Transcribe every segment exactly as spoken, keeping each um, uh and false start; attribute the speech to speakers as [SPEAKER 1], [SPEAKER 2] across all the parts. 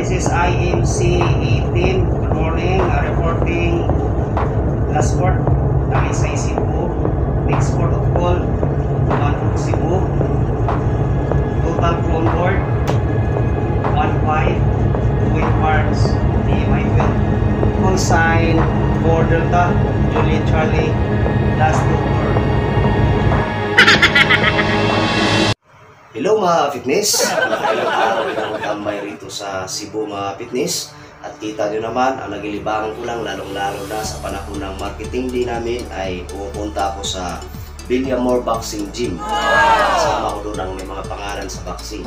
[SPEAKER 1] this is I M C eighteen. Good morning. Uh, reporting last port. Talisay, Cebu. Next port of call, Manhook, Cebu. Total crew on board, one five. Wind parts, D M I twelve. Call sign for Delta, Juliet Charlie, last doctor.
[SPEAKER 2] Hello mga fitness! Ilang araw na akong tambay rito sa Cebu mga fitness. At kita nyo naman, ang nagilibangan ko lang lalong-lalo na sa panahon ng marketing day namin ay pupunta ako sa Villamor Boxing Gym. Kasama ko doon ang may mga pangalan sa boxing.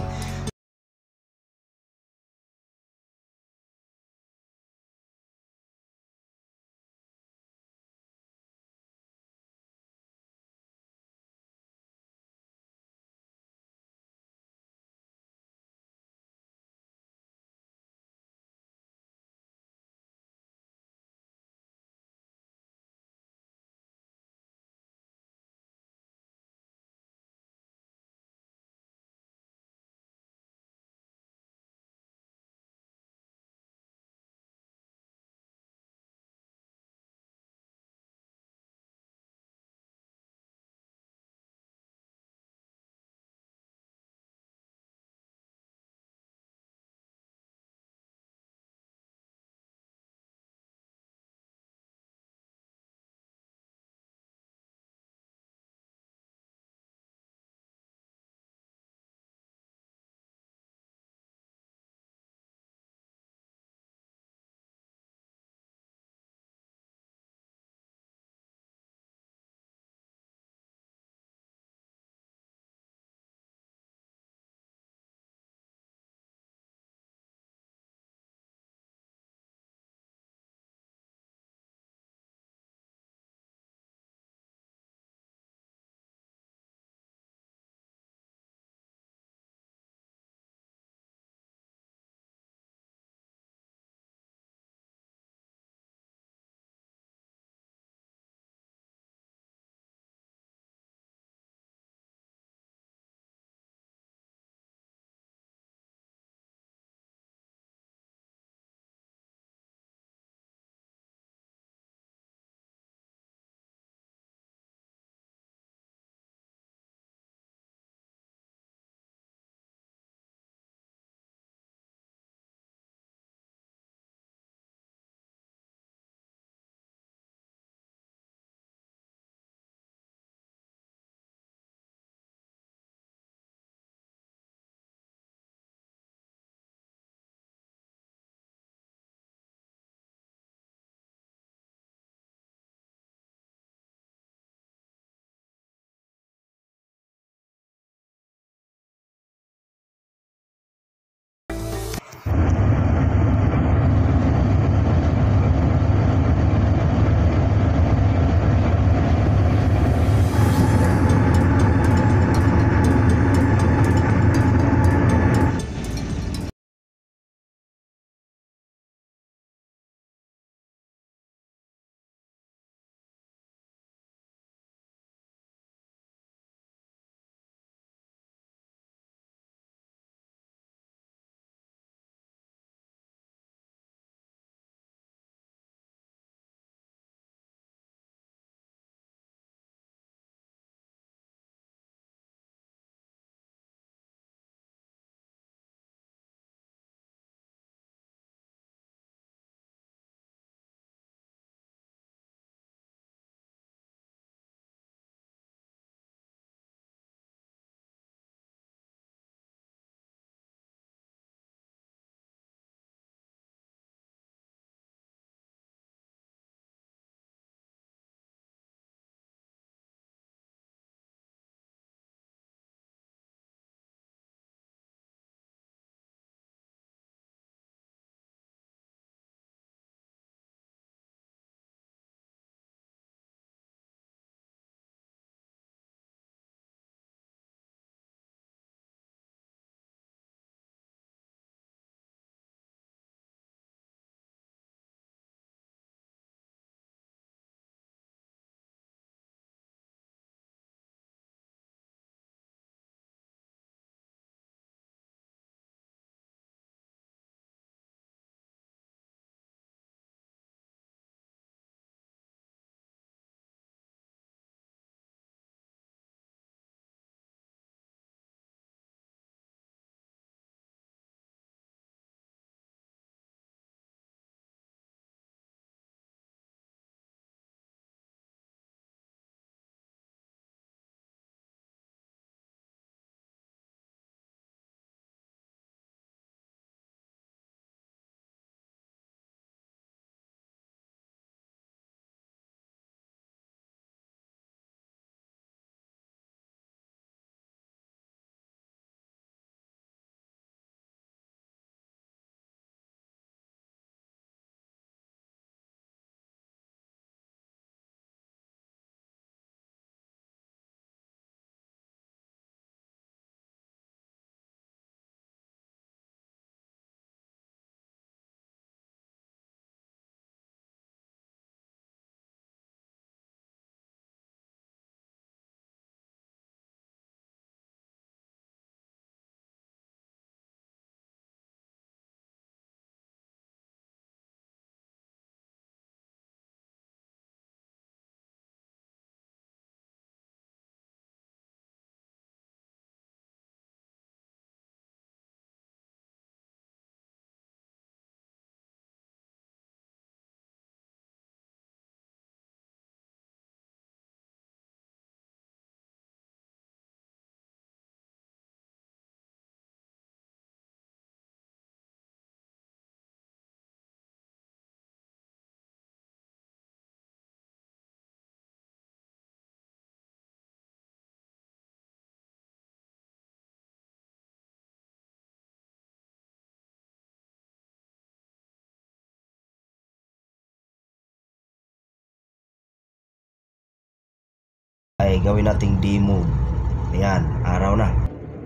[SPEAKER 2] ay gawin nating demo. Ayan, araw na.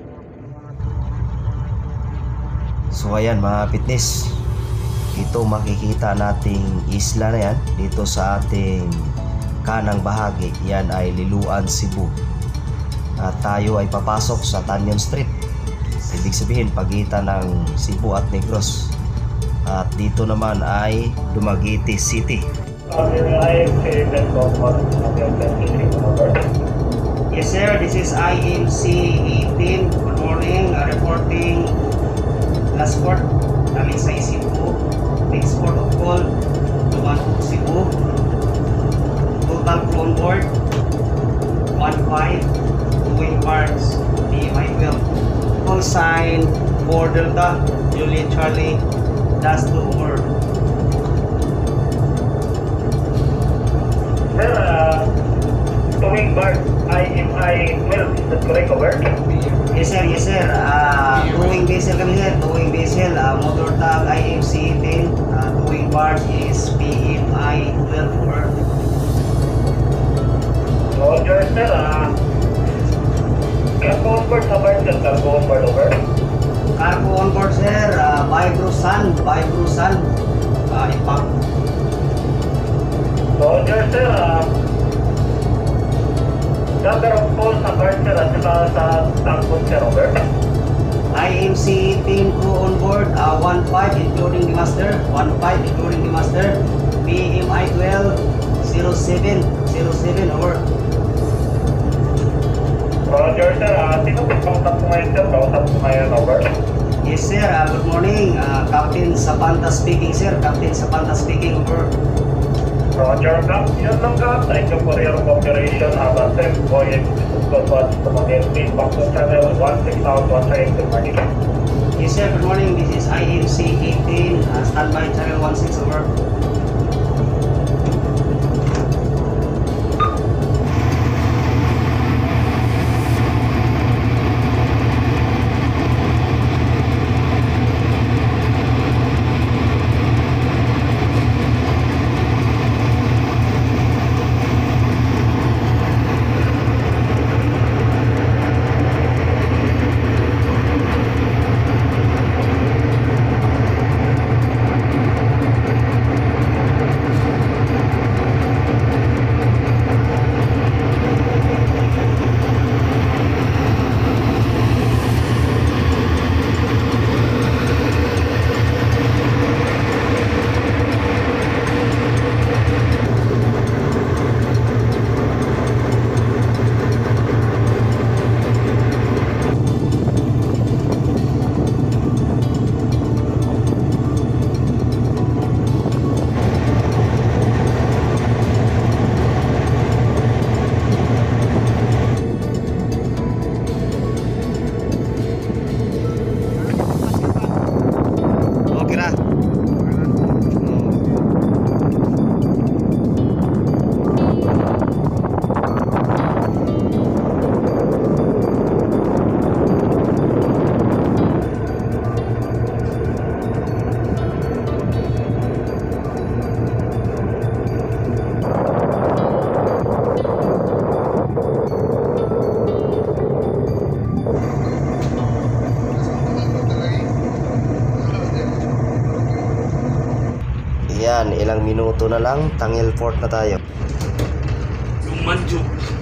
[SPEAKER 2] So ayan mga fitness, ito makikita nating isla na yan dito sa ating kanang bahagi. Yan ay Liloan, Cebu. At tayo ay papasok sa Tanyon Street, ibig sabihin pagitan ng Cebu at Negros. At dito naman ay Dumaguete City.
[SPEAKER 1] Yes sir, this is I M C eighteen. Good morning, uh, reporting last port, Talisay, Cebu. Next port of call, Dumaguete, Cebu. Total crew on board, one five, doing parts, B M I twelve. Call sign four Delta, Juliet Charlie, dash two over.
[SPEAKER 3] Sir, uh, towing bar I M I twelve, is that correct, over?
[SPEAKER 1] Yes sir, yes sir. Uh, towing vessel kami sir, towing vessel. Uh, motor tag I M C eighteen. Uh, towing barge is B M I twelve over.
[SPEAKER 3] Roger, sir. Uh, cargo on board sa bar, sir. Cargo on board, over?
[SPEAKER 1] Cargo on board sir, uh, Vibrusan, Vibrusan. Uh, impact.
[SPEAKER 3] Roger, sir. Uh, number of calls sa bar, sir, at saka sa tankon, sir, over?
[SPEAKER 1] I M C eighteen crew on board, uh, one five including the master, one five including the master, B M I twelve, zero seven, zero seven over.
[SPEAKER 3] Roger, sir. Uh, sino po kausap ko ngayon, sir? Kausap ko ngayon, over?
[SPEAKER 1] Yes sir, uh, good morning. Uh, Captain Sapanta speaking sir, Captain Sapanta speaking over.
[SPEAKER 3] Roger, Cap. Yun lang, Cap. Thank you for your cooperation. Have a safe voyage. Good watch to Dumaguete. Back to channel one six out one eight. Good morning.
[SPEAKER 1] Yes sir, good morning. This is I M C eighteen, uh, standby channel one six over. Okay na.
[SPEAKER 2] Yan, ilang minuto na lang, Tangil Fort na tayo.
[SPEAKER 1] Lumanjog.